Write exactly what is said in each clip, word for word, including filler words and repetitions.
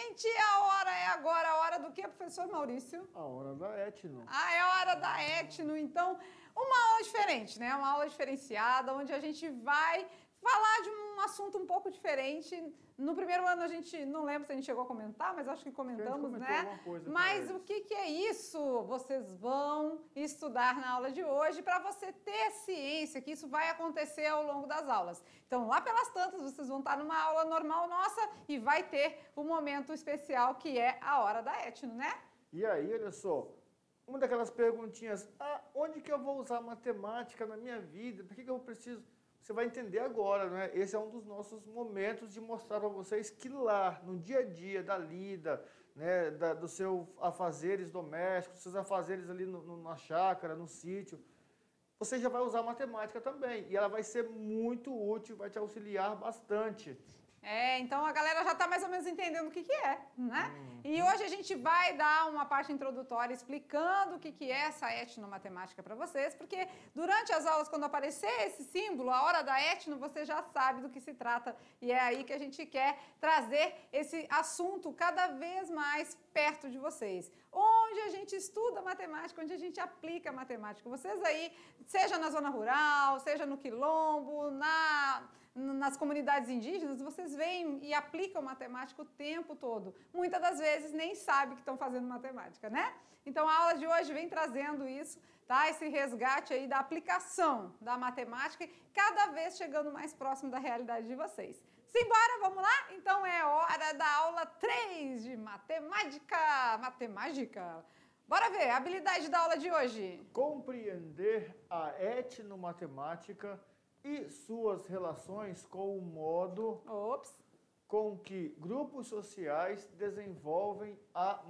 Gente, a hora é agora. A hora do quê, professor Maurício? A hora da etno. Ah, é a hora da etno. Então, uma aula diferente, né? Uma aula diferenciada, onde a gente vai falar de um assunto um pouco diferente. No primeiro ano a gente, não lembro se a gente chegou a comentar, mas acho que comentamos, né? Mas o que, que é isso? Vocês vão estudar na aula de hoje para você ter ciência que isso vai acontecer ao longo das aulas. Então, lá pelas tantas, vocês vão estar numa aula normal nossa e vai ter um momento especial que é a hora da etno, né? E aí, olha só, uma daquelas perguntinhas, ah, onde que eu vou usar matemática na minha vida? Por que, que eu preciso... Você vai entender agora, né? Esse é um dos nossos momentos de mostrar para vocês que lá, no dia a dia da lida, né, da, dos seus afazeres domésticos, dos seus afazeres ali no, no, na chácara, no sítio, você já vai usar matemática também. E ela vai ser muito útil, vai te auxiliar bastante. É, então a galera já está mais ou menos entendendo o que, que é, né? Uhum. E hoje a gente vai dar uma parte introdutória explicando o que, que é essa etnomatemática para vocês, porque durante as aulas, quando aparecer esse símbolo, a hora da etno, você já sabe do que se trata. E é aí que a gente quer trazer esse assunto cada vez mais perto de vocês. Onde a gente estuda matemática, onde a gente aplica matemática. Vocês aí, seja na zona rural, seja no quilombo, na... nas comunidades indígenas, vocês vêm e aplicam matemática o tempo todo. Muitas das vezes nem sabem que estão fazendo matemática, né? Então a aula de hoje vem trazendo isso, tá? Esse resgate aí da aplicação da matemática, cada vez chegando mais próximo da realidade de vocês. Simbora, vamos lá? Então é hora da aula três de matemática. Matemática. Bora ver, a habilidade da aula de hoje. Compreender a etnomatemática e suas relações com o modo Ops. com que grupos sociais desenvolvem a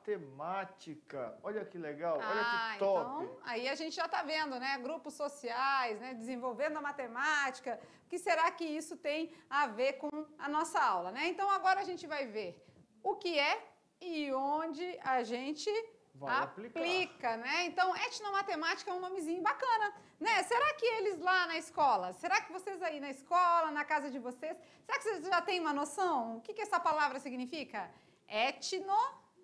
matemática. Olha que legal, ah, olha que top. Então, aí a gente já está vendo, né? Grupos sociais, né? Desenvolvendo a matemática. O que será que isso tem a ver com a nossa aula, né? Então agora a gente vai ver o que é e onde a gente... vai aplica, aplicar. né? Então, etnomatemática é um nomezinho bacana, né? Será que eles lá na escola, será que vocês aí na escola, na casa de vocês, será que vocês já têm uma noção? O que, que essa palavra significa? Etno...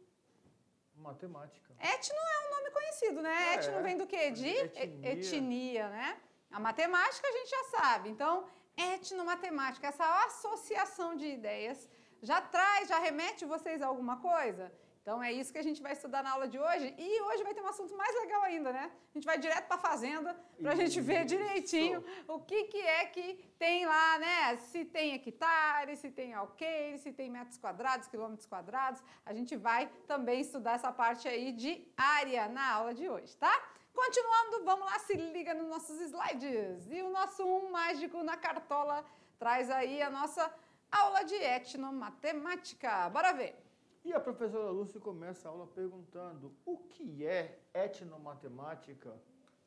Matemática. Etno é um nome conhecido, né? É, Etno vem do quê? De etnia. etnia, né? A matemática a gente já sabe. Então, etnomatemática, essa associação de ideias, já traz, já remete vocês a alguma coisa? Então é isso que a gente vai estudar na aula de hoje e hoje vai ter um assunto mais legal ainda, né? A gente vai direto para a fazenda para a gente ver direitinho o que, que é que tem lá, né? Se tem hectares, se tem alqueires, se tem metros quadrados, quilômetros quadrados. A gente vai também estudar essa parte aí de área na aula de hoje, tá? Continuando, vamos lá, se liga nos nossos slides. E o nosso um mágico na cartola traz aí a nossa aula de etnomatemática. Bora ver! E a professora Lúcia começa a aula perguntando o que é etnomatemática?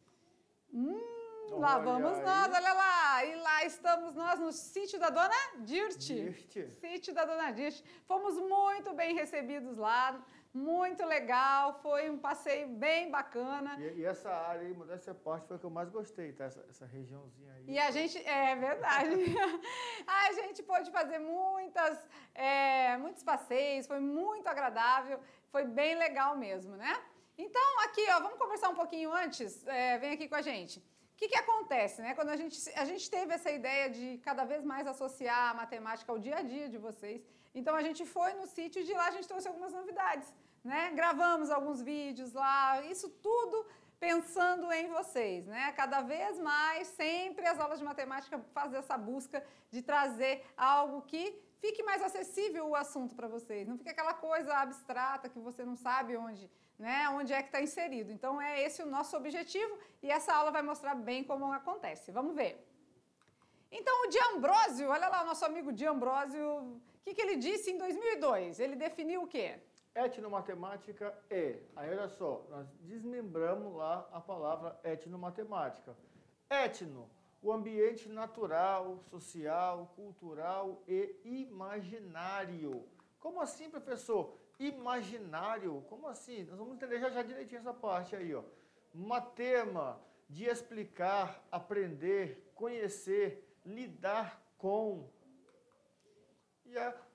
Hum, lá vamos aí. Nós, olha lá! E lá estamos nós no sítio da Dona Dirte. Dirte. Sítio da Dona Dirte. Fomos muito bem recebidos lá, muito legal, foi um passeio bem bacana. E, e essa área aí, modéstia à parte, foi a que eu mais gostei, tá? Essa, essa regiãozinha aí. E a gente, é verdade, a gente pôde fazer muitas, é, muitos passeios, foi muito agradável, foi bem legal mesmo, né? Então aqui, ó, vamos conversar um pouquinho antes, é, vem aqui com a gente. O que que acontece, né? Quando a gente, a gente teve essa ideia de cada vez mais associar a matemática ao dia a dia de vocês, então a gente foi no sítio e de lá a gente trouxe algumas novidades, né? Gravamos alguns vídeos lá, isso tudo pensando em vocês, né? Cada vez mais, sempre as aulas de matemática fazem essa busca de trazer algo que fique mais acessível o assunto para vocês, não fique aquela coisa abstrata que você não sabe onde, né, onde é que está inserido. Então é esse o nosso objetivo e essa aula vai mostrar bem como acontece. Vamos ver. Então o D'Ambrosio, olha lá o nosso amigo D'Ambrosio, o que, que ele disse em dois mil e dois? Ele definiu o quê? Etnomatemática é, aí olha só, nós desmembramos lá a palavra etnomatemática. Etno, o ambiente natural, social, cultural e imaginário. Como assim, professor? Imaginário? Como assim? Nós vamos entender já, já direitinho essa parte aí, ó. Matema, de explicar, aprender, conhecer, lidar com. E a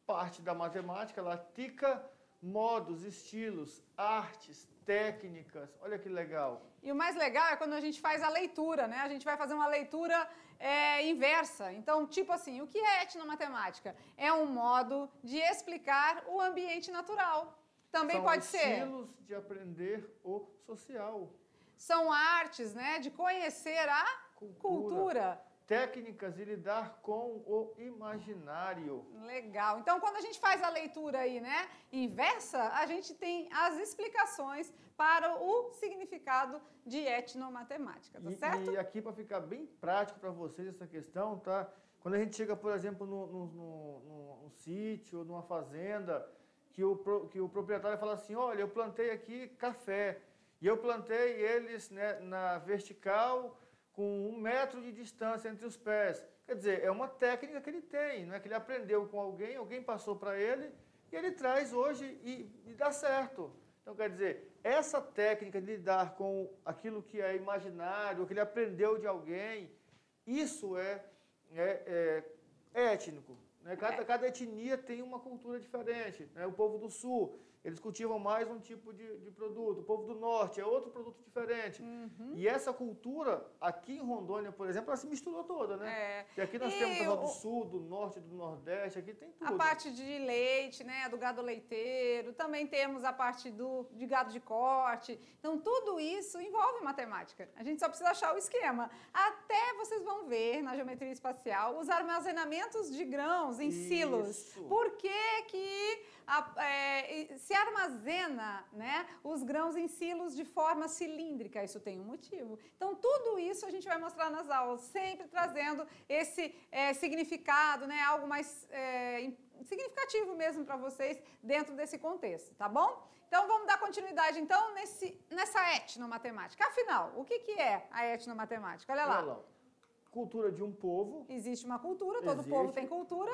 parte da matemática, ela tica modos, estilos, artes, técnicas. Olha que legal. E o mais legal é quando a gente faz a leitura, né? A gente vai fazer uma leitura é, inversa. Então, tipo assim, o que é etnomatemática? É um modo de explicar o ambiente natural. Também São pode ser. estilos de aprender o social. São artes, né? De conhecer a cultura. cultura. Técnicas de lidar com o imaginário. Legal. Então, quando a gente faz a leitura aí, né, inversa, a gente tem as explicações para o significado de etnomatemática, tá e, certo? E aqui, para ficar bem prático para vocês essa questão, tá? Quando a gente chega, por exemplo, no, no, no, no, no sítio, numa fazenda, que o, que o proprietário fala assim, olha, eu plantei aqui café, e eu plantei eles, né, na vertical, com um metro de distância entre os pés. Quer dizer, é uma técnica que ele tem, né? Que ele aprendeu com alguém, alguém passou para ele, e ele traz hoje e, e dá certo. Então, quer dizer, essa técnica de lidar com aquilo que é imaginário, que ele aprendeu de alguém, isso é, é, é étnico. Né? Cada, cada etnia tem uma cultura diferente. Né? O povo do sul, eles cultivam mais um tipo de, de produto. O povo do norte é outro produto diferente. Uhum. E essa cultura, aqui em Rondônia, por exemplo, ela se misturou toda, né? É. E aqui nós e temos o do sul, do norte, do nordeste, aqui tem tudo. A parte de leite, né, do gado leiteiro, também temos a parte do, de gado de corte. Então, tudo isso envolve matemática. A gente só precisa achar o esquema. Até vocês vão ver na geometria espacial os armazenamentos de grãos em Isso. silos. Por que que a, é, se armazena, né, os grãos em silos de forma cilíndrica? Isso tem um motivo. Então, tudo isso a gente vai mostrar nas aulas, sempre trazendo esse é, significado, né, algo mais é, significativo mesmo para vocês dentro desse contexto, tá bom? Então, vamos dar continuidade, então, nesse, nessa etnomatemática. Afinal, o que, que é a etnomatemática? Olha lá. Olha lá. Cultura de um povo. Existe uma cultura, todo Existe. povo tem cultura.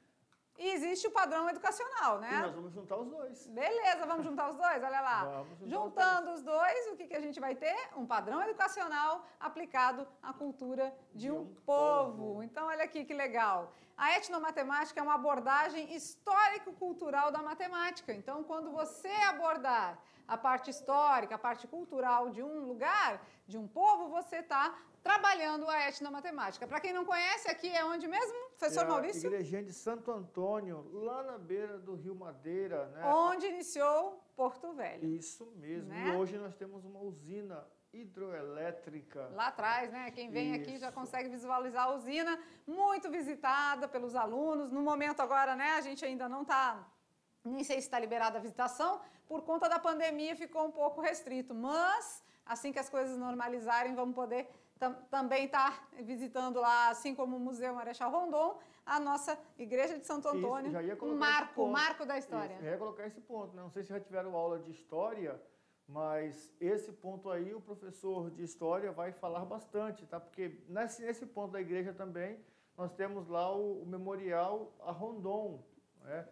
E existe o padrão educacional, né? E nós vamos juntar os dois. Beleza, vamos juntar os dois? Olha lá. Vamos juntar Juntando os dois. os dois, o que, que a gente vai ter? Um padrão educacional aplicado à cultura de, de um, um povo. povo. Então, olha aqui que legal. A etnomatemática é uma abordagem histórico-cultural da matemática. Então, quando você abordar a parte histórica, a parte cultural de um lugar, de um povo, você está trabalhando a etnomatemática. Para quem não conhece, aqui é onde mesmo, professor é Maurício? A igrejinha de Santo Antônio, lá na beira do Rio Madeira, né? Onde iniciou Porto Velho. Isso mesmo. Né? E hoje nós temos uma usina hidroelétrica. Lá atrás, né? Quem vem Isso. aqui já consegue visualizar a usina, muito visitada pelos alunos. No momento agora, né, a gente ainda não está, nem sei se está liberada a visitação, por conta da pandemia ficou um pouco restrito, mas assim que as coisas normalizarem, vamos poder tam também estar tá visitando lá, assim como o Museu Marechal Rondon, a nossa Igreja de Santo Antônio, Isso, já ia um marco, marco da história. Isso, eu ia colocar esse ponto, né? Não sei se já tiveram aula de história, mas esse ponto aí o professor de história vai falar bastante, tá? Porque nesse, nesse ponto da igreja também, nós temos lá o, o memorial a Rondon, né?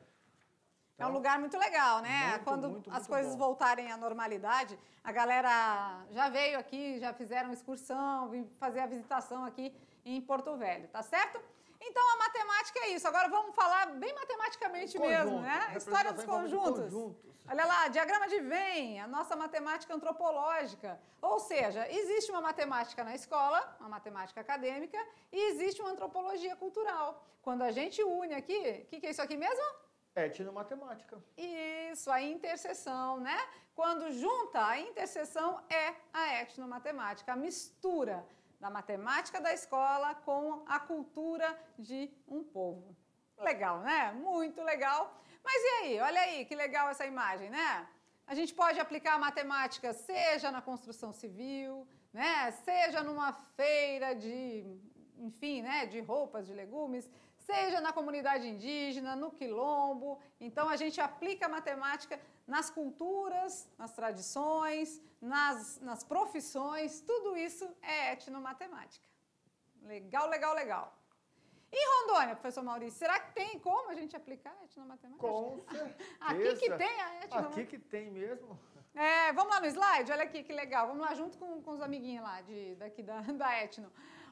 É um lugar muito legal, né? Muito, Quando muito, as muito coisas bom. voltarem à normalidade, a galera já veio aqui, já fizeram excursão, vim fazer a visitação aqui em Porto Velho, tá certo? Então, a matemática é isso. Agora vamos falar bem matematicamente Conjunto, mesmo, né? História dos conjuntos. conjuntos. Olha lá, diagrama de Venn, a nossa matemática antropológica. Ou seja, existe uma matemática na escola, uma matemática acadêmica, e existe uma antropologia cultural. Quando a gente une aqui, o que, que é isso aqui mesmo? Etnomatemática. Isso, a interseção, né? Quando junta, a interseção é a etnomatemática, a mistura da matemática da escola com a cultura de um povo. Legal, né? Muito legal. Mas e aí? Olha aí, que legal essa imagem, né? A gente pode aplicar a matemática seja na construção civil, né? Seja numa feira de, enfim, né? De roupas, de legumes, seja na comunidade indígena, no quilombo. Então, a gente aplica a matemática nas culturas, nas tradições, nas, nas profissões, tudo isso é etnomatemática. Legal, legal, legal. E Rondônia, professor Maurício, será que tem como a gente aplicar a etnomatemática? Com certeza. Aqui que tem a etnomatemática. Aqui que tem mesmo. É, vamos lá no slide, olha aqui que legal. Vamos lá junto com, com os amiguinhos lá de, daqui da, da etno.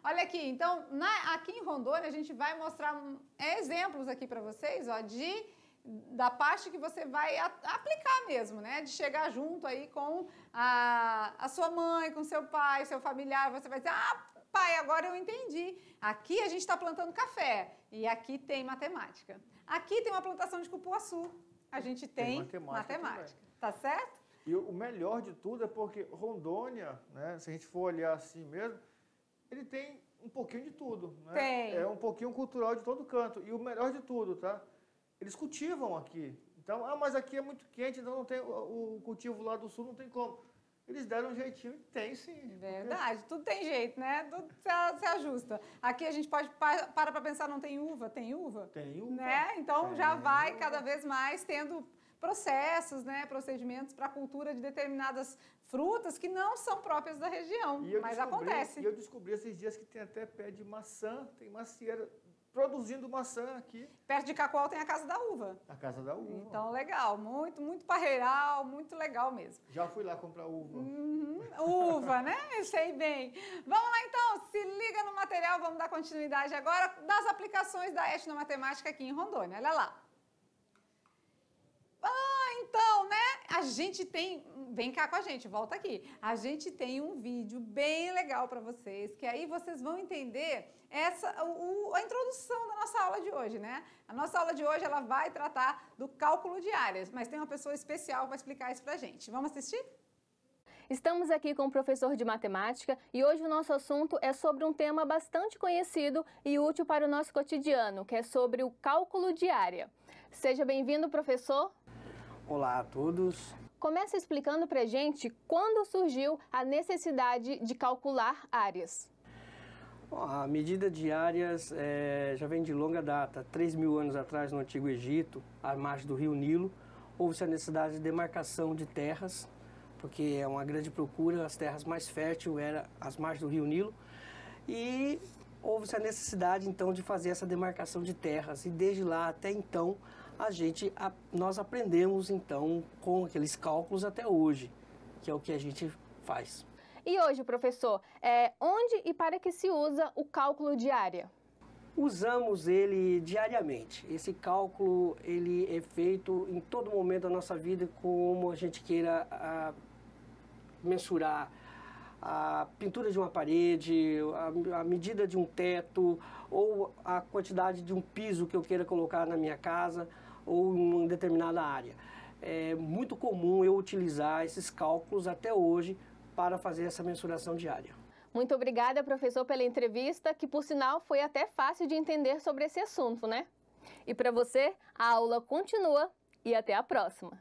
Olha aqui, então, na, aqui em Rondônia, a gente vai mostrar um, exemplos aqui para vocês, ó, de, da parte que você vai a, aplicar mesmo, né? De chegar junto aí com a, a sua mãe, com seu pai, seu familiar, você vai dizer, ah, pai, agora eu entendi. Aqui a gente está plantando café e aqui tem matemática. Aqui tem uma plantação de cupuaçu. A gente tem, tem matemática, matemática. Tá certo? E o melhor de tudo é porque Rondônia, né, se a gente for olhar assim mesmo, ele tem um pouquinho de tudo. Né? Tem. É um pouquinho cultural de todo canto. E o melhor de tudo, tá? Eles cultivam aqui. Então, ah, mas aqui é muito quente, então não tem o, o cultivo lá do sul, não tem como. Eles deram um jeitinho e tem sim. Verdade, porque... tudo tem jeito, né? Tudo se, se ajusta. Aqui a gente pode parar para pensar, não tem uva? Tem uva? Tem uva. Né? Então tem já vai uva. cada vez mais tendo processos, né, procedimentos para a cultura de determinadas frutas que não são próprias da região, mas acontece. E eu descobri esses dias que tem até pé de maçã, tem macieira produzindo maçã aqui. Perto de Cacoal tem a Casa da Uva. A Casa da Uva. Então, legal, muito, muito parreiral, muito legal mesmo. Já fui lá comprar uva. Uhum, uva, né? Sei bem. Vamos lá então, se liga no material, vamos dar continuidade agora das aplicações da etnomatemática aqui em Rondônia. Olha lá. Ah, então, né? A gente tem... Vem cá com a gente, volta aqui. A gente tem um vídeo bem legal para vocês, que aí vocês vão entender essa, o, a introdução da nossa aula de hoje, né? A nossa aula de hoje, ela vai tratar do cálculo de áreas, mas tem uma pessoa especial para explicar isso pra gente. Vamos assistir? Estamos aqui com o professor de matemática e hoje o nosso assunto é sobre um tema bastante conhecido e útil para o nosso cotidiano, que é sobre o cálculo de área. Seja bem-vindo, professor. Olá a todos. Começa explicando para a gente quando surgiu a necessidade de calcular áreas. Bom, a medida de áreas é, já vem de longa data. três mil anos atrás, no Antigo Egito, à margem do rio Nilo, houve-se a necessidade de demarcação de terras, porque é uma grande procura, as terras mais férteis eram as margens do rio Nilo, e houve-se a necessidade, então, de fazer essa demarcação de terras. E desde lá até então, a gente, a, nós aprendemos, então, com aqueles cálculos até hoje, que é o que a gente faz. E hoje, professor, é, onde e para que se usa o cálculo de área? Usamos ele diariamente. Esse cálculo ele é feito em todo momento da nossa vida, como a gente queira a, mensurar a pintura de uma parede, a, a medida de um teto, ou a quantidade de um piso que eu queira colocar na minha casa, ou em uma determinada área. É muito comum eu utilizar esses cálculos até hoje para fazer essa mensuração diária. Muito obrigada, professor, pela entrevista, que por sinal foi até fácil de entender sobre esse assunto, né? E para você, a aula continua e até a próxima.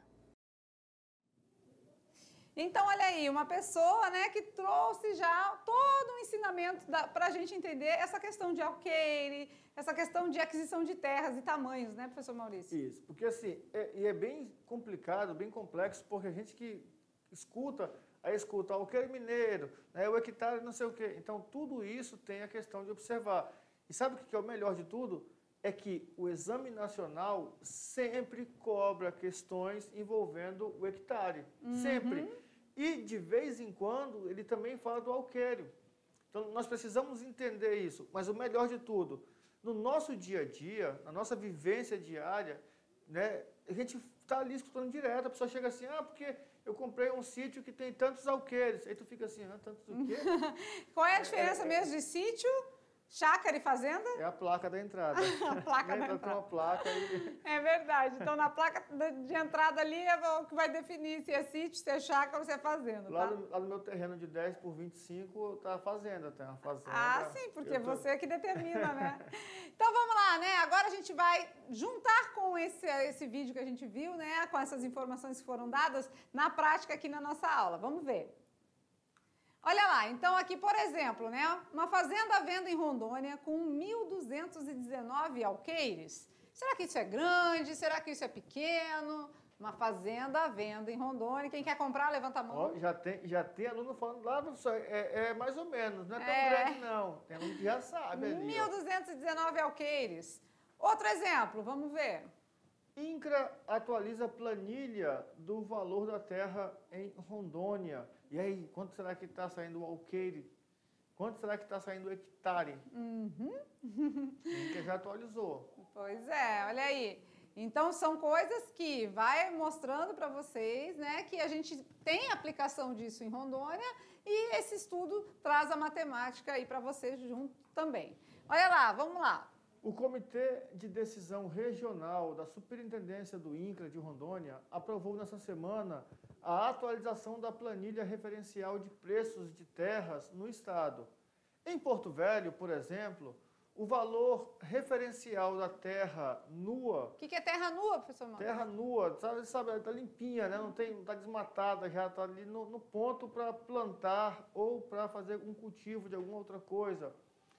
Então, olha aí, uma pessoa, né, que trouxe já todo um ensinamento para a gente entender essa questão de alqueire, essa questão de aquisição de terras e tamanhos, né, professor Maurício? Isso, porque assim, é, e é bem complicado, bem complexo, porque a gente que escuta, aí escuta o alqueire mineiro, né, o hectare não sei o quê. Então, tudo isso tem a questão de observar. E sabe o que é o melhor de tudo? É que o Exame Nacional sempre cobra questões envolvendo o hectare, uhum. sempre. E, de vez em quando, ele também fala do alqueire. Então, nós precisamos entender isso. Mas o melhor de tudo, no nosso dia a dia, na nossa vivência diária, né, a gente está ali escutando direto, a pessoa chega assim, ah, porque eu comprei um sítio que tem tantos alqueires. Aí tu fica assim, ah, tantos o quê? Qual é a diferença é, mesmo de sítio, chácara e fazenda? É a placa da entrada. A placa né? da então, entrada. tem uma placa aí. É verdade. Então, na placa de entrada ali é o que vai definir se é sítio, se é chácara ou se é fazenda, lá, tá? no, lá no meu terreno de dez por vinte e cinco, tá a fazenda, tem uma fazenda. Ah, sim, porque tô... você que determina, né? Então, vamos lá, né? Agora a gente vai juntar com esse, esse vídeo que a gente viu, né? Com essas informações que foram dadas na prática aqui na nossa aula. Vamos ver. Olha lá, então aqui, por exemplo, né, uma fazenda à venda em Rondônia com mil duzentos e dezenove alqueires. Será que isso é grande? Será que isso é pequeno? Uma fazenda à venda em Rondônia. Quem quer comprar, levanta a mão. Oh, já, tem, já tem aluno falando lá, professor, é, é mais ou menos, não é tão é... grande não. Tem aluno que já sabe ali. mil duzentos e dezenove alqueires. Outro exemplo, vamos ver. INCRA atualiza a planilha do valor da terra em Rondônia. E aí, quanto será que está saindo o alqueire? Quanto será que está saindo o hectare? Uhum. Que já atualizou. Pois é, olha aí. Então, são coisas que vai mostrando para vocês, né, que a gente tem aplicação disso em Rondônia e esse estudo traz a matemática aí para vocês junto também. Olha lá, vamos lá. O Comitê de Decisão Regional da Superintendência do INCRA de Rondônia aprovou nessa semana a atualização da planilha referencial de preços de terras no estado. Em Porto Velho, por exemplo, o valor referencial da terra nua... O que, que é terra nua, professor Mauro? Terra nua, sabe, sabe está limpinha, né? Não está desmatada, já está ali no, no ponto para plantar ou para fazer um cultivo de alguma outra coisa.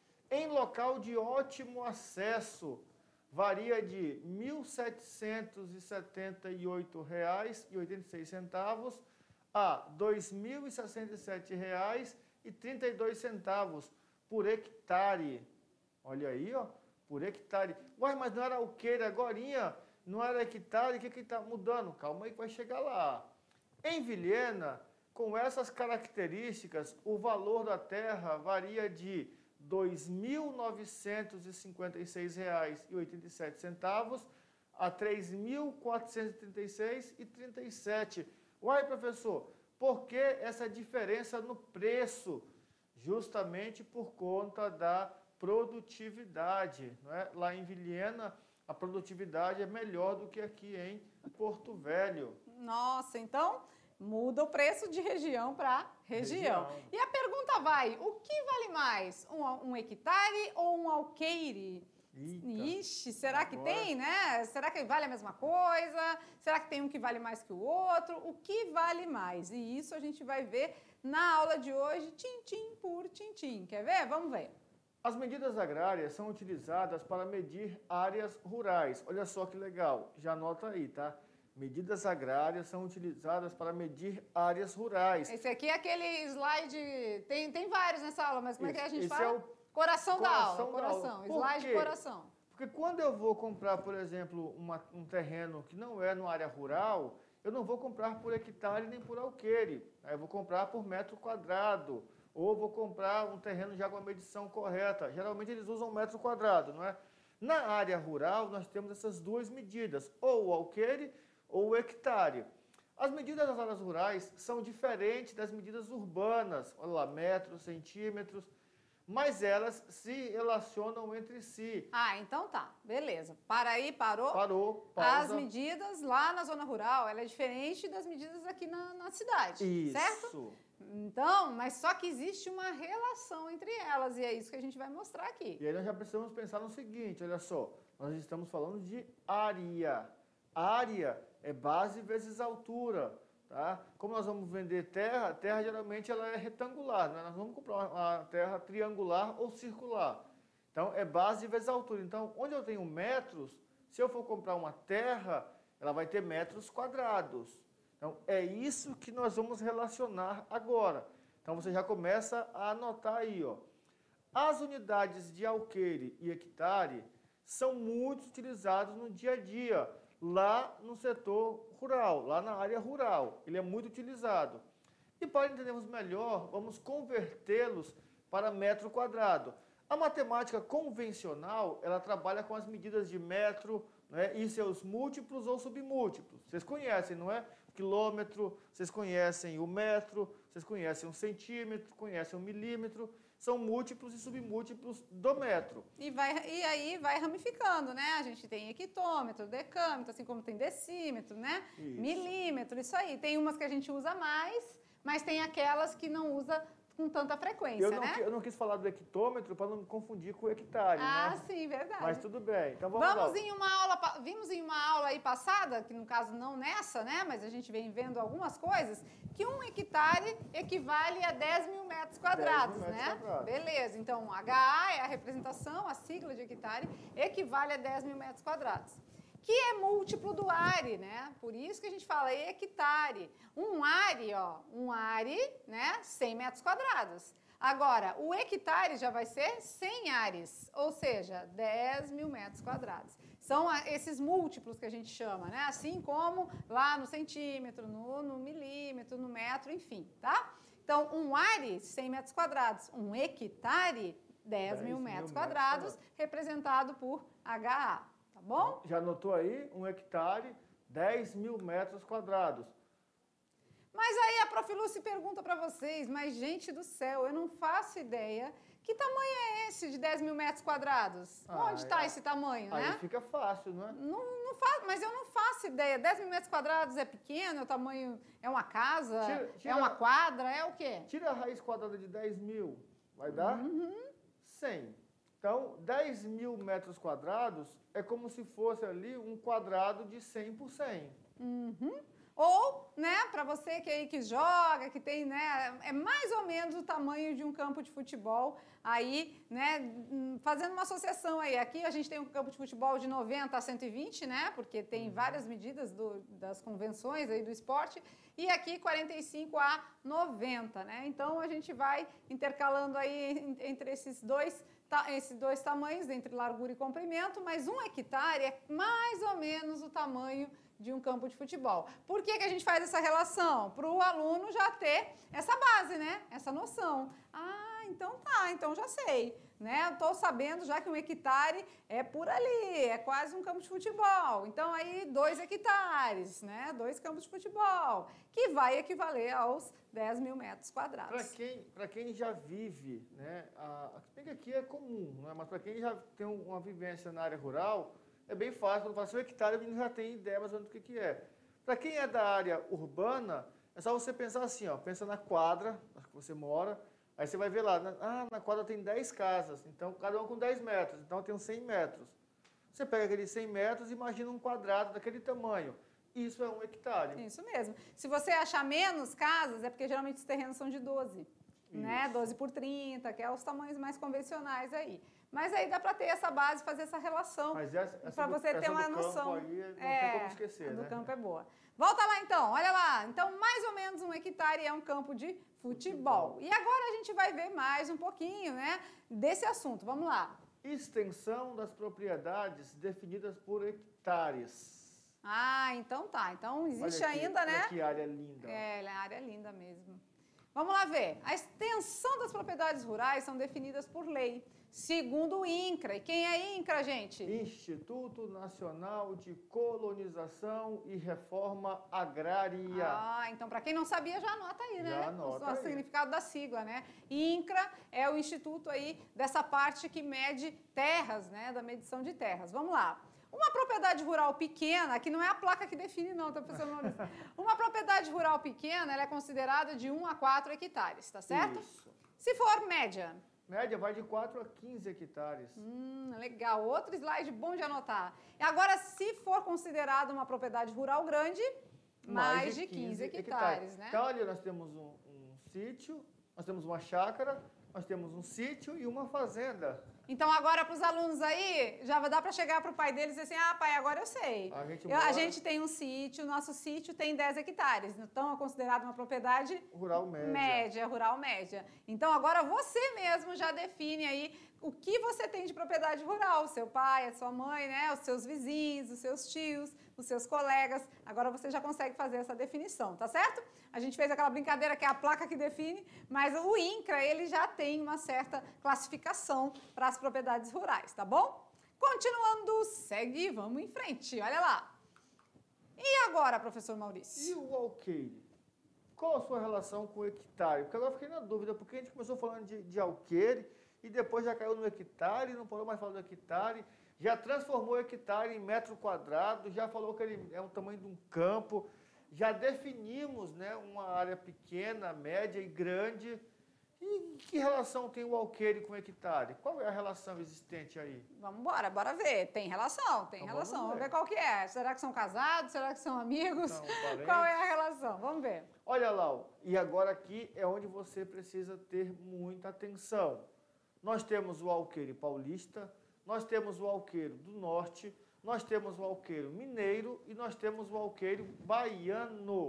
Em local de ótimo acesso, varia de mil setecentos e setenta e oito reais e oitenta e seis centavos a dois mil e sessenta e sete reais e trinta e dois centavos por hectare. Olha aí, ó, por hectare. Uai, mas não era alqueire agorinha? Não era hectare? O que que está mudando? Calma aí que vai chegar lá. Em Vilhena, com essas características, o valor da terra varia de dois mil novecentos e cinquenta e seis reais e oitenta e sete centavos a três mil quatrocentos e trinta e seis reais e trinta e sete centavos. Uai, professor, por que essa diferença no preço? Justamente por conta da produtividade, não é? Lá em Vilhena, a produtividade é melhor do que aqui em Porto Velho. Nossa, então muda o preço de região para região. região. E a pergunta vai, o que vale mais, um, um hectare ou um alqueire? Eita, Ixi, será que agora... tem, né? Será que vale a mesma coisa? Será que tem um que vale mais que o outro? O que vale mais? E isso a gente vai ver na aula de hoje, tintim por tintim. Quer ver? Vamos ver. As medidas agrárias são utilizadas para medir áreas rurais. Olha só que legal, já anota aí, tá? Medidas agrárias são utilizadas para medir áreas rurais. Esse aqui é aquele slide, tem, tem vários nessa aula, mas como Esse, é que a gente esse fala? É o coração, coração da aula, da coração, aula. slide de coração. Porque quando eu vou comprar, por exemplo, uma, um terreno que não é numa área rural, eu não vou comprar por hectare nem por alqueire. Aí eu vou comprar por metro quadrado. Ou vou comprar um terreno já com a medição correta. Geralmente eles usam metro quadrado, não é? Na área rural, nós temos essas duas medidas, ou o alqueire ou o hectare. As medidas das áreas rurais são diferentes das medidas urbanas, olha lá, metros, centímetros, mas elas se relacionam entre si. Ah, então tá, beleza. Para aí, parou? Parou, pausa. As medidas lá na zona rural, ela é diferente das medidas aqui na, na cidade, Isso. certo? Então, mas só que existe uma relação entre elas e é isso que a gente vai mostrar aqui. E aí nós já precisamos pensar no seguinte, olha só, nós estamos falando de área. Área é base vezes altura, tá? Como nós vamos vender terra, terra geralmente ela é retangular, né? Nós vamos comprar uma terra triangular ou circular. Então, é base vezes altura. Então, onde eu tenho metros, se eu for comprar uma terra, ela vai ter metros quadrados. Então, é isso que nós vamos relacionar agora. Então, você já começa a anotar aí, ó. As unidades de alqueire e hectare são muito utilizadas no dia a dia, lá no setor rural, lá na área rural. Ele é muito utilizado. E para entendermos melhor, vamos convertê-los para metro quadrado. A matemática convencional, ela trabalha com as medidas de metro, né, e seus múltiplos ou submúltiplos. Vocês conhecem, não é? Quilômetro, vocês conhecem o metro, vocês conhecem o centímetro, conhecem o milímetro, são múltiplos e submúltiplos do metro. E, vai, e aí vai ramificando, né? A gente tem hectômetro, decâmetro, assim como tem decímetro, né? Isso. Milímetro, isso aí. Tem umas que a gente usa mais, mas tem aquelas que não usa com tanta frequência, eu não, né? Eu não quis falar do hectômetro para não me confundir com o hectare, ah, né? sim, verdade. Mas tudo bem. Então vamos, vamos lá. em uma aula, vimos em uma aula aí passada, que no caso não nessa, né? Mas a gente vem vendo algumas coisas, que um hectare equivale a dez mil metros quadrados, dez mil né? metros quadrados. Beleza, então H A é a representação, a sigla de hectare, equivale a dez mil metros quadrados. Que é múltiplo do are, né? Por isso que a gente fala hectare. Um are, ó, um are, né? cem metros quadrados. Agora, o hectare já vai ser cem ares, ou seja, dez mil metros quadrados. São esses múltiplos que a gente chama, né? Assim como lá no centímetro, no, no milímetro, no metro, enfim, tá? Então, um are, cem metros quadrados. Um hectare, dez mil metros quadrados, representado por H A, tá bom? Já anotou aí? Um hectare, dez mil metros quadrados. Mas aí a Prof. Lúcia pergunta para vocês, mas gente do céu, eu não faço ideia, que tamanho é esse de dez mil metros quadrados? Ah, Onde está é. esse tamanho, Aí né? fica fácil, não é? Não, não faço, mas eu não faço ideia. dez mil metros quadrados é pequeno, é o tamanho, é uma casa, Tira- tira- é uma quadra, é o quê? Tira a raiz quadrada de dez mil, vai dar Uhum. cem. Então, dez mil metros quadrados é como se fosse ali um quadrado de cem por cem. Uhum. Ou, né, para você que aí que joga, que tem, né, é mais ou menos o tamanho de um campo de futebol, aí, né, fazendo uma associação aí. Aqui a gente tem um campo de futebol de noventa a cento e vinte, né, porque tem várias medidas do, das convenções aí do esporte, e aqui quarenta e cinco a noventa, né. Então a gente vai intercalando aí entre esses dois, esses dois tamanhos, entre largura e comprimento, mas um hectare é mais ou menos o tamanho de um campo de futebol. Por que que a gente faz essa relação? Para o aluno já ter essa base, né? Essa noção. Ah, então tá, então já sei, né? Eu tô sabendo já que um hectare é por ali, é quase um campo de futebol. Então aí dois hectares, né? Dois campos de futebol, que vai equivaler aos dez mil metros quadrados. Para quem, para quem já vive, né? A, bem que aqui é comum, né? Mas para quem já tem uma vivência na área rural, é bem fácil, quando fala assim, o hectare, o menino já tem ideia mais ou menos do que, que é. Para quem é da área urbana, é só você pensar assim, ó, pensa na quadra que você mora, aí você vai ver lá, ah, na quadra tem dez casas, então cada uma com dez metros, então tem uns cem metros. Você pega aqueles cem metros e imagina um quadrado daquele tamanho. Isso é um hectare. Isso mesmo. Se você achar menos casas, é porque geralmente os terrenos são de doze, né? doze por trinta, que é os tamanhos mais convencionais aí. Mas aí dá para ter essa base, fazer essa relação, para você ter uma noção. Aí, não é, tem como esquecer, do né? campo é boa. Volta lá então, olha lá. Então, mais ou menos um hectare é um campo de futebol. E agora a gente vai ver mais um pouquinho, né, desse assunto. Vamos lá. Extensão das propriedades definidas por hectares. Ah, então tá. Então existe Olha aqui, ainda, né? Olha que área linda. É, a área é linda mesmo. Vamos lá ver. A extensão das propriedades rurais são definidas por lei, segundo o INCRA. E quem é INCRA, gente? Instituto Nacional de Colonização e Reforma Agrária. Ah, então para quem não sabia, já anota aí, né? Já anota o, o aí. significado da sigla, né? INCRA é o instituto aí dessa parte que mede terras, né? Da medição de terras. Vamos lá. Uma propriedade rural pequena, que não é a placa que define não, tá pensando nisso. Uma propriedade rural pequena, ela é considerada de um a quatro hectares, tá certo? Isso. Se for média. Média vai de quatro a quinze hectares. Hum, legal. Outro slide bom de anotar. E agora, se for considerada uma propriedade rural grande, mais, mais de quinze hectares, hectares, né? Então, ali nós temos um, um sítio, nós temos uma chácara, nós temos um sítio e uma fazenda. Então, agora, para os alunos aí, já dá para chegar para o pai deles e dizer assim, ah, pai, agora eu sei. A gente, eu, mora... a gente tem um sítio, nosso sítio tem dez hectares, então é considerado uma propriedade... Rural média. Média, rural média. Então, agora você mesmo já define aí o que você tem de propriedade rural, o seu pai, a sua mãe, né, os seus vizinhos, os seus tios, os seus colegas. Agora você já consegue fazer essa definição, tá certo? A gente fez aquela brincadeira que é a placa que define, mas o INCRA, ele já tem uma certa classificação para as propriedades rurais, tá bom? Continuando, segue, vamos em frente, olha lá. E agora, professor Maurício? E o alqueire? Qual a sua relação com o hectare? Porque agora eu fiquei na dúvida, porque a gente começou falando de, de alqueire e depois já caiu no hectare, não parou mais falar do hectare, já transformou o hectare em metro quadrado, já falou que ele é o tamanho de um campo, já definimos, né, uma área pequena, média e grande. E que relação tem o alqueire com o hectare? Qual é a relação existente aí? Vamos embora, bora ver. Tem relação, tem então, relação. Vamos ver. Vamos ver qual que é. Será que são casados? Será que são amigos? Não, qual é a relação? Vamos ver. Olha, Lau, e agora aqui é onde você precisa ter muita atenção. Nós temos o alqueire paulista, nós temos o alqueire do norte, nós temos o alqueire mineiro e nós temos o alqueire baiano.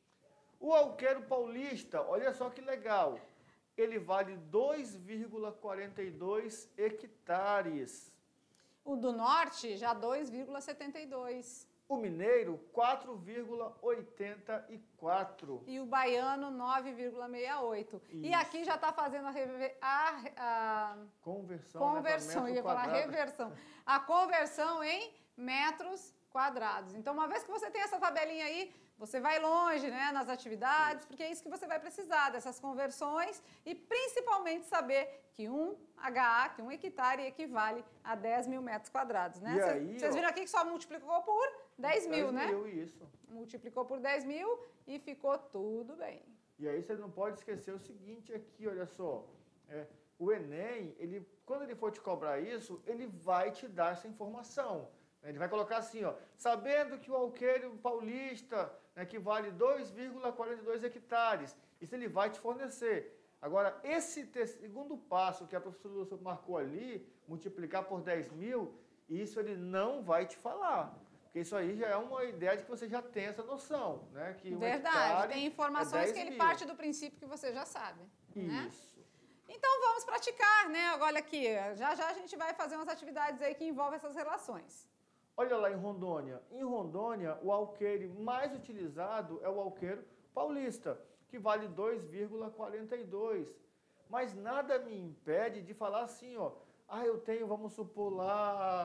O alqueire paulista, olha só que legal, ele vale dois vírgula quarenta e dois hectares. O do norte já dois vírgula setenta e dois. O mineiro, quatro vírgula oitenta e quatro. E o baiano, nove vírgula sessenta e oito. E aqui já está fazendo a, reve- a, a Conversão, conversão, né, eu para ia falar metro quadrado. reversão. A conversão em metros quadrados. Então, uma vez que você tem essa tabelinha aí, você vai longe, né, nas atividades, porque é isso que você vai precisar, dessas conversões e principalmente saber que um H A, que um hectare equivale a dez mil metros quadrados, né? E Cês- aí, Vocês ó, viram aqui que só multiplicou por dez mil, né? dez mil, isso. Multiplicou por dez mil e ficou tudo bem. E aí você não pode esquecer o seguinte aqui, olha só. É, o Enem, ele, quando ele for te cobrar isso, ele vai te dar essa informação. Ele vai colocar assim, ó, sabendo que o alqueire paulista, né, que vale dois vírgula quarenta e dois hectares, isso ele vai te fornecer. Agora, esse te- segundo passo que a professora Lúcia marcou ali, multiplicar por dez mil, isso ele não vai te falar. Porque isso aí já é uma ideia de que você já tem essa noção, né? Que um Verdade, hectare tem é informações dez que ele mil. parte do princípio que você já sabe. Né? Isso. Então vamos praticar, né? Olha aqui, já já a gente vai fazer umas atividades aí que envolvem essas relações. Olha lá em Rondônia. Em Rondônia, o alqueire mais utilizado é o alqueiro paulista, que vale dois vírgula quarenta e dois. Mas nada me impede de falar assim, ó, ah, eu tenho, vamos supor lá,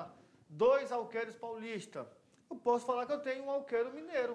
dois alqueires paulista. Eu posso falar que eu tenho um alqueiro mineiro,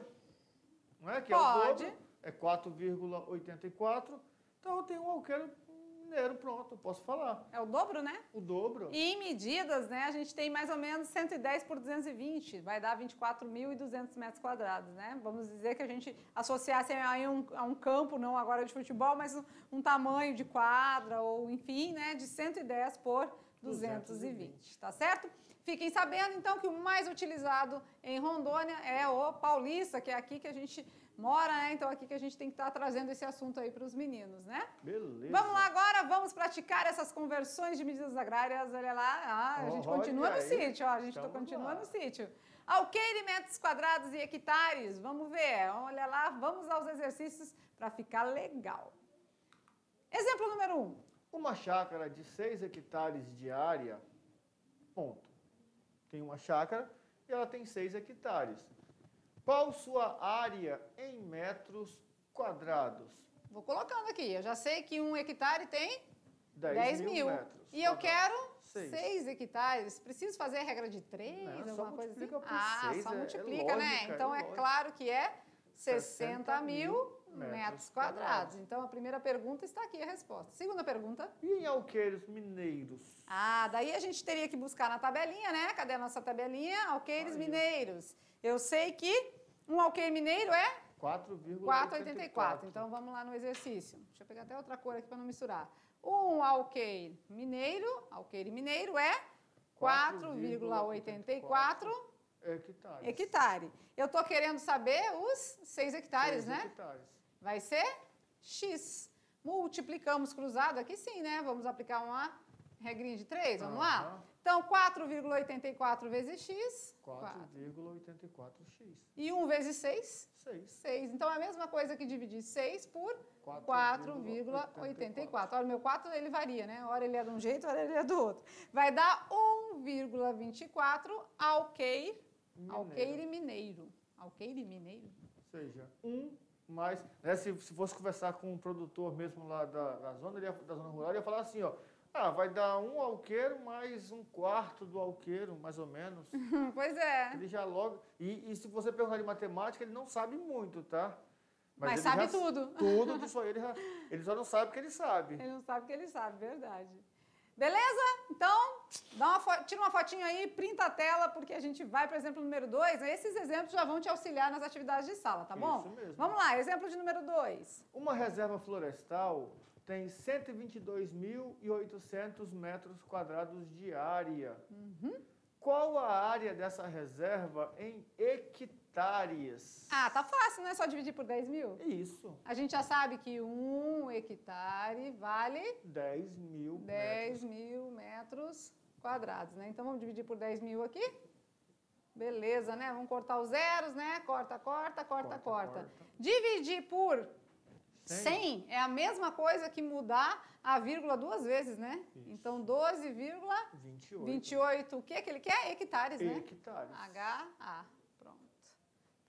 não é? Que é Pode. o dobro, é quatro vírgula oitenta e quatro. Então eu tenho um alqueiro mineiro, pronto, eu posso falar. É o dobro, né? O dobro. E em medidas, né, a gente tem mais ou menos cento e dez por duzentos e vinte, vai dar vinte e quatro mil e duzentos metros quadrados, né? Vamos dizer que a gente associasse aí um, a um campo, não agora de futebol, mas um, um tamanho de quadra, ou enfim, né, de cento e dez por duzentos e vinte, tá certo? Fiquem sabendo, então, que o mais utilizado em Rondônia é o paulista, que é aqui que a gente mora, né? Então, aqui que a gente tem que estar trazendo esse assunto aí para os meninos, né? Beleza. Vamos lá agora, vamos praticar essas conversões de medidas agrárias. Olha lá, ah, a gente Olha continua no aí. sítio, ó, a gente Vamos continua lá. no sítio. Alqueire, metros quadrados e hectares, vamos ver. Olha lá, vamos aos exercícios para ficar legal. Exemplo número um. Uma chácara de seis hectares de área, ponto. Tem uma chácara e ela tem seis hectares. Qual sua área em metros quadrados? Vou colocando aqui. Eu já sei que um hectare tem dez dez mil. metros E eu quadrados. quero Seis. seis hectares. Preciso fazer a regra de três, Não, só alguma coisa assim? multiplica por Ah, seis, só é- é multiplica, né? lógica, é Então é lógica. claro que é sessenta sessenta mil mil metros quadrados. Então a primeira pergunta está aqui a resposta. Segunda pergunta. E em alqueiros mineiros? Ah, daí a gente teria que buscar na tabelinha, né? Cadê a nossa tabelinha? Alqueires Aí, ó. mineiros. Eu sei que um alqueire mineiro é quatro vírgula quatro vírgula oitenta e quatro. Então vamos lá no exercício. Deixa eu pegar até outra cor aqui para não misturar. Um alqueire mineiro, alqueire mineiro é quatro vírgula oitenta e quatro hectares. hectare. Eu estou querendo saber os seis hectares, Seis né? hectares. Vai ser X. Multiplicamos cruzado aqui sim, né? Vamos aplicar uma regrinha de três, vamos lá? Aham. Então, quatro vírgula oitenta e quatro vezes X, quatro vírgula oitenta e quatro x. E um vezes seis, seis. seis. Então, é a mesma coisa que dividir seis por quatro vírgula oitenta e quatro. Olha, o meu quatro ele varia, né? Hora ele é de um jeito, hora ele é do outro. Vai dar um vírgula vinte e quatro alqueire, Mineiro. alqueire mineiro. Alqueire mineiro? Ou seja, um mais... Né, se, se fosse conversar com um produtor mesmo lá da, da, zona, ele ia, da zona rural, ele ia falar assim, ó, ah, vai dar um alqueiro mais um quarto do alqueiro, mais ou menos. Pois é. Ele já logo... E, e se você perguntar de matemática, ele não sabe muito, tá? Mas ele sabe já- tudo. Tudo disso aí, ele, já, ele só não sabe que ele sabe. Ele não sabe que ele sabe, verdade. Beleza? Então, dá uma fo- tira uma fotinha aí, printa a tela, porque a gente vai para o exemplo número dois. Esses exemplos já vão te auxiliar nas atividades de sala, tá bom? Isso mesmo. Vamos lá, exemplo de número dois. Uma reserva florestal tem cento e vinte e dois mil e oitocentos metros quadrados de área. Uhum. Qual a área dessa reserva em hectares? Ah, tá fácil, não é só dividir por dez mil? Isso, A gente já sabe que um hectare vale dez mil dez metros. mil metros quadrados, né? Então, vamos dividir por dez mil aqui? Beleza, né? Vamos cortar os zeros, né? Corta, corta, corta, corta. Corta, corta. Dividir por Cem. cem é a mesma coisa que mudar a vírgula duas vezes, né? Isso. Então, doze vírgula vinte e oito. vinte e oito, o que que ele quer? Hectares, né? Hectares. H A. Pronto.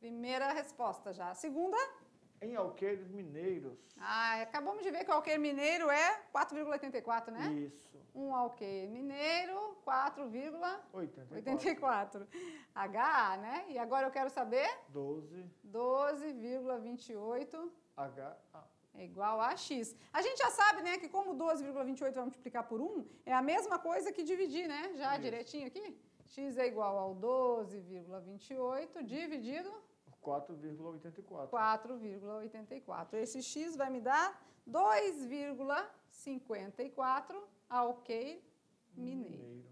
Primeira resposta já. A segunda? Em alqueires mineiros. Ah, acabamos de ver que o alqueire mineiro é quatro vírgula oitenta e quatro, né? Isso. Um alqueire mineiro, quatro vírgula oitenta oitenta e quatro. H, né? E agora eu quero saber? doze. doze vírgula vinte e oito H. A. é igual a X. A gente já sabe, né, que como doze vírgula vinte e oito vai multiplicar por um, é a mesma coisa que dividir, né? Já Isso. direitinho aqui. X é igual ao doze vírgula vinte e oito dividido quatro vírgula oitenta e quatro. quatro vírgula oitenta e quatro. Esse X vai me dar dois vírgula cinquenta e quatro alqueire mineiro. Mineiro.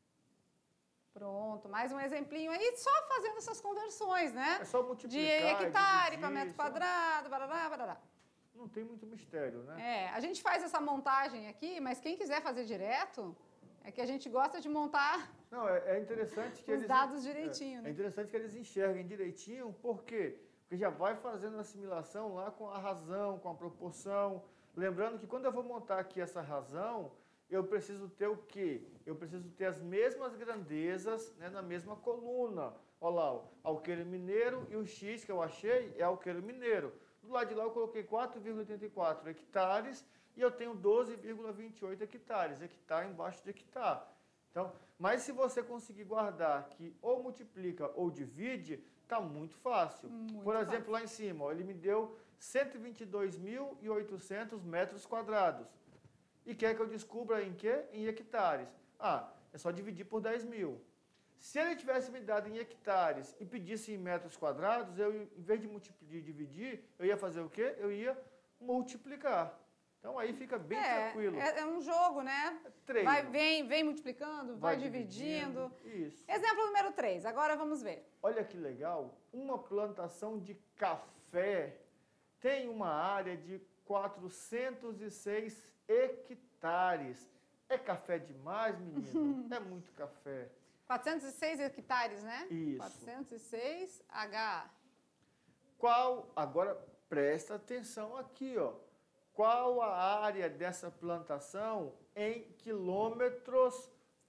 Pronto, mais um exemplinho aí, só fazendo essas conversões, né? É só De multiplicar. hectare dividir, para metro só- quadrado, barará, barará. Não tem muito mistério, né? É, a gente faz essa montagem aqui, mas quem quiser fazer direto, é que a gente gosta de montar Não, é, é interessante que os eles... dados direitinho, é, né? é interessante que eles enxerguem direitinho, por quê? Porque já vai fazendo a assimilação lá com a razão, com a proporção. Lembrando que quando eu vou montar aqui essa razão, eu preciso ter o quê? Eu preciso ter as mesmas grandezas, né, na mesma coluna. Olha lá, o alqueire mineiro e o X que eu achei é alqueire mineiro. Do lado de lá eu coloquei quatro vírgula oitenta e quatro hectares e eu tenho doze vírgula vinte e oito hectares. Hectare embaixo de hectare. Então, mas se você conseguir guardar que ou multiplica ou divide, está muito fácil. Muito Por exemplo, fácil. lá em cima, ó, ele me deu cento e vinte e dois mil e oitocentos metros quadrados. E quer que eu descubra em quê? Em hectares. Ah, é só dividir por dez mil. Se ele tivesse me dado em hectares e pedisse em metros quadrados, eu, em vez de, de dividir, eu ia fazer o quê? Eu ia multiplicar. Então aí fica bem é, tranquilo. É, é um jogo, né? Treino. Vai, vem, vem multiplicando, vai, Vai dividindo. dividindo. Isso. Exemplo número três, agora vamos ver. Olha que legal, uma plantação de café tem uma área de quatrocentos e seis hectares. É café demais, menino? É muito café. quatrocentos e seis hectares, né? Isso. quatrocentos e seis H. Qual, agora presta atenção aqui, ó. Qual a área dessa plantação em quilômetros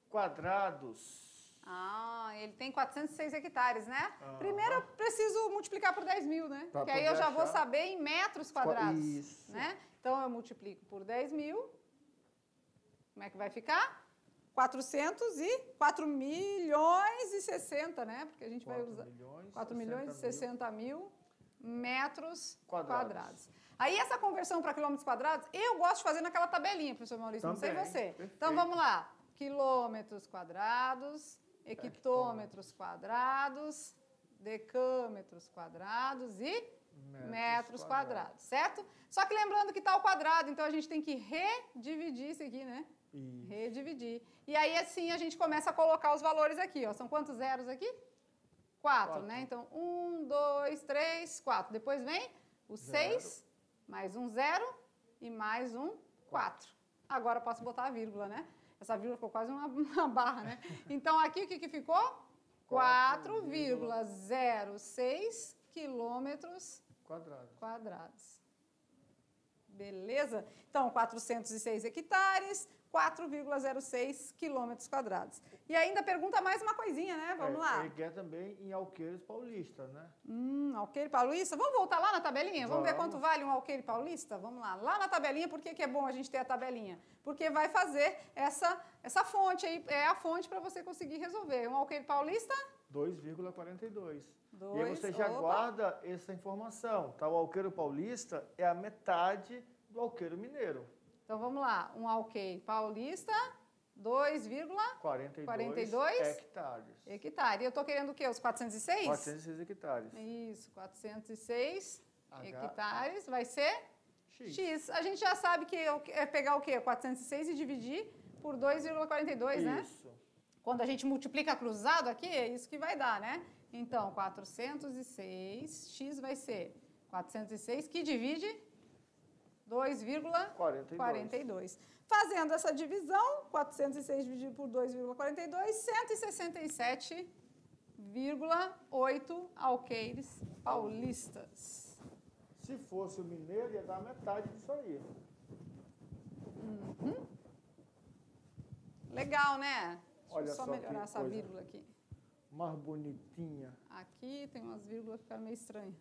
quadrados? Ah, ele tem quatrocentos e seis hectares, né? Aham. Primeiro eu preciso multiplicar por dez mil, né? Pra que aí poder eu já vou achar. saber em metros quadrados. Isso. Né? Então eu multiplico por dez mil. Como é que vai ficar? quatrocentos e quatro milhões e sessenta, né? Porque a gente vai usar quatro milhões e sessenta mil metros Quadrados. quadrados. Aí essa conversão para quilômetros quadrados, eu gosto de fazer naquela tabelinha, professor Maurício, não sei Também, você. perfeito. Então vamos lá. Quilômetros quadrados, hectômetros quadrados, decâmetros quadrados e Metros metros, quadrados. quadrados, certo? Só que lembrando que está ao quadrado, então a gente tem que redividir isso aqui, né? Isso. Redividir. E aí assim a gente começa a colocar os valores aqui, ó. São quantos zeros aqui? Quatro, Quatro. né? Então, um, dois, três, quatro. Depois vem o seis, mais um zero e mais um quatro. Agora eu posso botar a vírgula, né? Essa vírgula ficou quase uma, uma barra, né? Então, aqui o que, que ficou? quatro vírgula zero seis quilômetros Quadrados. quadrados. Beleza? Então, quatrocentos e seis hectares, quatro vírgula zero seis quilômetros quadrados. E ainda pergunta mais uma coisinha, né? Vamos É, lá. Ele quer também em alqueires paulistas, né? Hum, alqueire paulista. Vamos voltar lá na tabelinha? Vamos ver Vamos. quanto vale um alqueire paulista? Vamos lá. Lá na tabelinha, por que, que é bom a gente ter a tabelinha? Porque vai fazer essa, essa fonte aí, é a fonte para você conseguir resolver. Um alqueire paulista? dois vírgula quarenta e dois. Dois, E aí você já opa. guarda essa informação, tá? O alqueiro paulista é a metade do alqueiro mineiro. Então vamos lá. Um alqueire paulista, dois vírgula quarenta e dois, quarenta e dois hectares. hectare. E eu estou querendo o quê? Os quatrocentos e seis? quatrocentos e seis hectares. Isso, quatrocentos e seis H. hectares vai ser X. X. A gente já sabe que é pegar o quê? quatrocentos e seis e dividir por dois vírgula quarenta e dois, né? Isso. Quando a gente multiplica cruzado aqui, é isso que vai dar, né? Então, quatrocentos e seis, X vai ser quatrocentos e seis, que divide dois vírgula quarenta e dois. Fazendo essa divisão, quatrocentos e seis dividido por dois vírgula quarenta e dois, cento e sessenta e sete vírgula oito alqueires paulistas. Se fosse o mineiro, ia dar metade disso aí. Legal, né? Deixa Olha eu só só melhorar que essa coisa. vírgula aqui. Mais bonitinha. Aqui tem umas vírgulas que ficaram meio estranhas.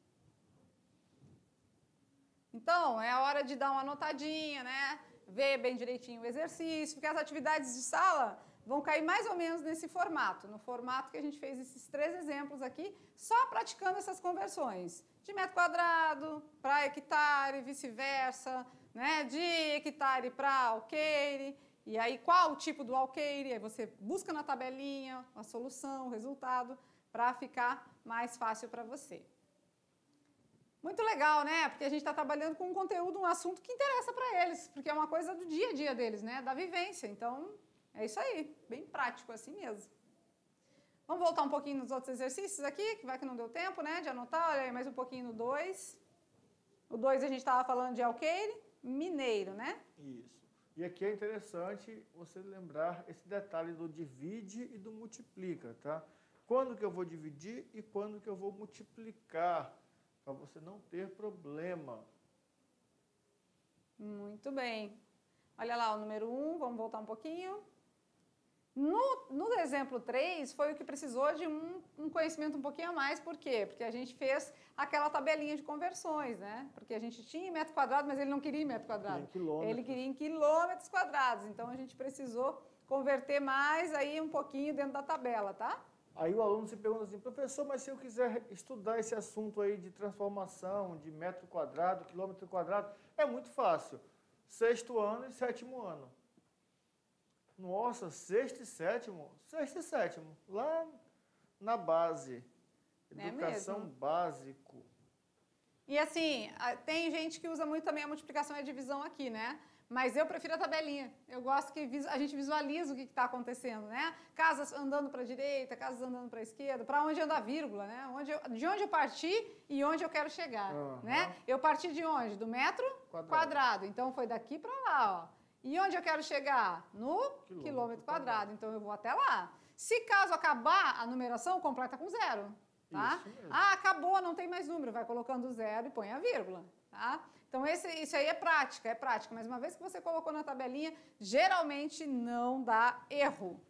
Então, é a hora de dar uma anotadinha, né? Ver bem direitinho o exercício, porque as atividades de sala vão cair mais ou menos nesse formato, no formato que a gente fez esses três exemplos aqui, só praticando essas conversões. De metro quadrado para hectare, vice-versa, né? De hectare para alqueire. E aí, qual o tipo do alqueire? Aí você busca na tabelinha a solução, o resultado, para ficar mais fácil para você. Muito legal, né? Porque a gente está trabalhando com um conteúdo, um assunto que interessa para eles, porque é uma coisa do dia a dia deles, né? Da vivência. Então, é isso aí, bem prático, assim mesmo. Vamos voltar um pouquinho nos outros exercícios aqui, que vai que não deu tempo, né? De anotar, olha aí, mais um pouquinho no dois. O dois a gente estava falando de alqueire mineiro, né? Isso. E aqui é interessante você lembrar esse detalhe do divide e do multiplica, tá? Quando que eu vou dividir e quando que eu vou multiplicar, para você não ter problema. Muito bem. Olha lá o número um, vamos voltar um pouquinho. No, no exemplo três, foi o que precisou de um, um conhecimento um pouquinho a mais. Por quê? Porque a gente fez aquela tabelinha de conversões, né? Porque a gente tinha em metro quadrado, mas ele não queria em metro quadrado. Ele queria em quilômetros quadrados. Então, a gente precisou converter mais aí um pouquinho dentro da tabela, tá? Aí o aluno se pergunta assim, professor, mas se eu quiser estudar esse assunto aí de transformação, de metro quadrado, quilômetro quadrado, é muito fácil. Sexto ano e sétimo ano. Nossa, sexto e sétimo? Sexto e sétimo, lá na base. Educação é mesmo? básico. E assim, tem gente que usa muito também a multiplicação e a divisão aqui, né? Mas eu prefiro a tabelinha. Eu gosto que a gente visualiza o que está acontecendo, né? Casas andando para a direita, casas andando para a esquerda, para onde anda a vírgula, né? Onde eu, de onde eu parti e onde eu quero chegar, uhum. né? Eu parti de onde? Do metro quadrado. quadrado. Então, foi daqui para lá, ó. E onde eu quero chegar? No quilômetro, quilômetro quadrado. quadrado. Então, eu vou até lá. Se caso acabar a numeração, completa com zero, tá? Ah, acabou, não tem mais número. Vai colocando zero e põe a vírgula, tá? Então, esse, isso aí é prática, é prática. Mas uma vez que você colocou na tabelinha, geralmente não dá erro.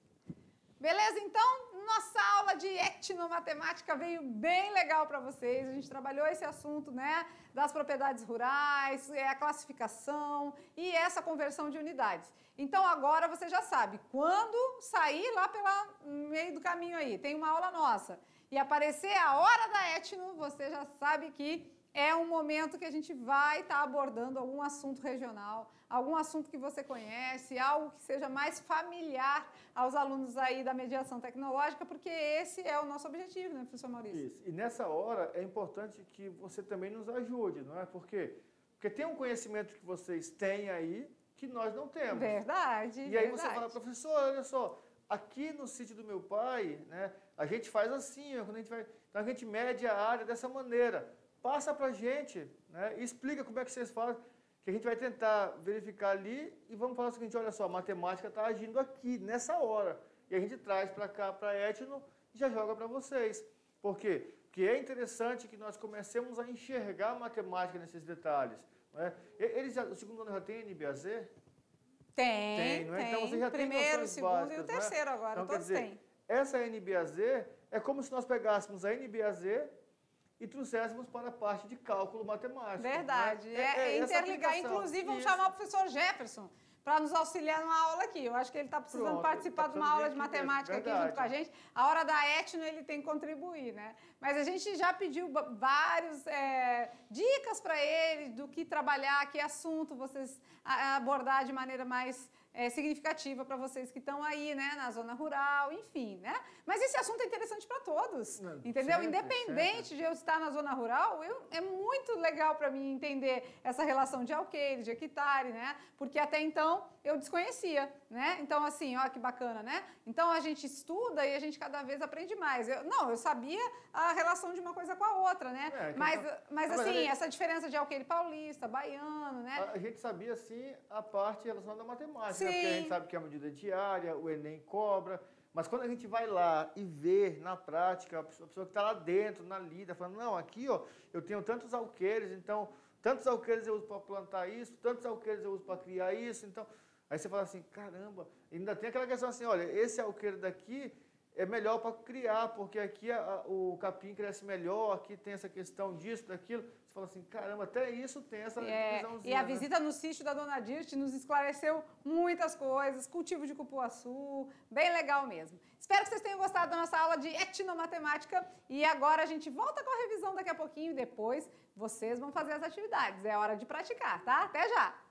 Beleza? Então, nossa aula de etnomatemática veio bem legal para vocês. A gente trabalhou esse assunto, né, das propriedades rurais, a classificação e essa conversão de unidades. Então, agora você já sabe, quando sair lá pelo meio do caminho aí, tem uma aula nossa, e aparecer a hora da etno, você já sabe que é um momento que a gente vai estar abordando algum assunto regional, algum assunto que você conhece, algo que seja mais familiar aos alunos aí da mediação tecnológica, porque esse é o nosso objetivo, né, professor Maurício? Isso. E nessa hora é importante que você também nos ajude, não é? Por quê? Porque tem um conhecimento que vocês têm aí que nós não temos. Verdade, E aí verdade. você fala, professor, olha só, aqui no sítio do meu pai, né, a gente faz assim, ó, quando a gente vai, então a gente mede a área dessa maneira. Passa para a gente, né, e explica como é que vocês fazem, que a gente vai tentar verificar ali e vamos falar o seguinte, olha só, a matemática está agindo aqui, nessa hora. E a gente traz para cá, para a etno, e já joga para vocês. Por quê? Porque é interessante que nós comecemos a enxergar a matemática nesses detalhes. Né? Eles já, o segundo ano já tem N B A Z? Tem, tem. Não é? tem. Então você já Primeiro, tem o segundo básicas, e o terceiro, né? agora, então, todos quer dizer, têm. Essa N B A Z é como se nós pegássemos a N B A Z e trouxéssemos para a parte de cálculo matemático. Verdade. Né? É, é, é interligar. Inclusive, vamos Isso. chamar o professor Jefferson para nos auxiliar numa aula aqui. Eu acho que ele está precisando Pronto, participar tá de uma aula de matemática aqui junto com a gente. A hora da etno ele tem que contribuir, né? Mas a gente já pediu várias é, dicas para ele do que trabalhar, que assunto vocês abordar de maneira mais é, significativa para vocês que estão aí, né, na zona rural, enfim, né? Mas esse assunto é interessante para todos, Não, entendeu? Sempre, Independente sempre. de eu estar na zona rural, eu, é muito legal para mim entender essa relação de alqueire, de hectare, né? Porque até então eu desconhecia, né? Então, assim, ó que bacana, né? Então, a gente estuda e a gente cada vez aprende mais. Eu, não, eu sabia a relação de uma coisa com a outra, né? É, mas, então, mas, assim, verdade, essa diferença de alqueire paulista, baiano, né? A, a gente sabia, sim, a parte relacionada à matemática, né? Porque a gente sabe que é a medida diária, o Enem cobra, mas quando a gente vai lá e vê na prática, a pessoa, a pessoa que está lá dentro, na lida, falando, não, aqui, ó, eu tenho tantos alqueires, então, tantos alqueires eu uso para plantar isso, tantos alqueires eu uso para criar isso, então... Aí você fala assim, caramba, ainda tem aquela questão assim, olha, esse alqueire daqui é melhor para criar, porque aqui a, a, o capim cresce melhor, aqui tem essa questão disso, daquilo. Você fala assim, caramba, até isso tem essa é, visãozinha. E a né? visita no sítio da Dona Dirte nos esclareceu muitas coisas, cultivo de cupuaçu, bem legal mesmo. Espero que vocês tenham gostado da nossa aula de etnomatemática e agora a gente volta com a revisão daqui a pouquinho e depois vocês vão fazer as atividades. É hora de praticar, tá? Até já!